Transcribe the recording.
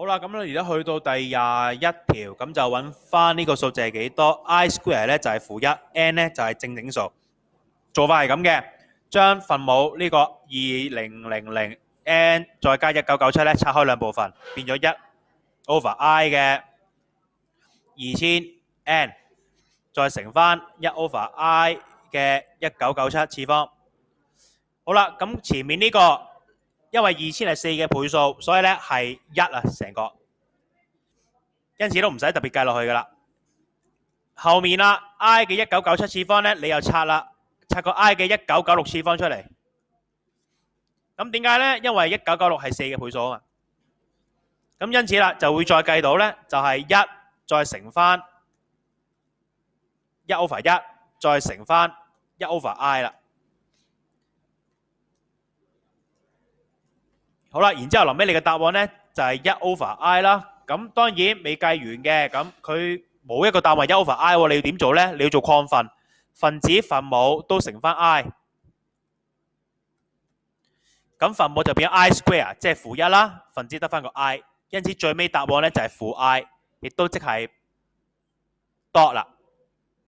好啦，咁咧而家去到第21條，咁就揾翻呢個數字係幾多 ？I square 咧就係-1 ，n 咧就係正整數。做法係咁嘅，將分母呢個2000 n 再加1997咧拆開兩部分，變咗1 over I 嘅2000 n， 再乘翻1 over I 嘅1997次方。好啦，咁前面呢個因為2000係4嘅倍數，所以咧係1啊成個，因此都唔使特別計落去噶啦。後面啦 I 嘅1997次方咧，你又拆啦，拆個 I 嘅1996次方出嚟。咁點解咧？因為1996係4嘅倍數啊嘛。咁因此啦，就會再計到咧，就係1再乘翻1 over 1，再乘翻1 over I 啦。好啦，然之後臨尾你嘅答案咧就係1 over I 啦。咁當然未計完嘅，咁佢冇一個答案1 over I 喎，你要點做咧？你要做擴分，分子分母都乘翻 I， 咁分母就變咗 I square， 即係-1啦，分子得翻個 I， 因此最尾答案咧就係-I， 亦都即係 dot 啦。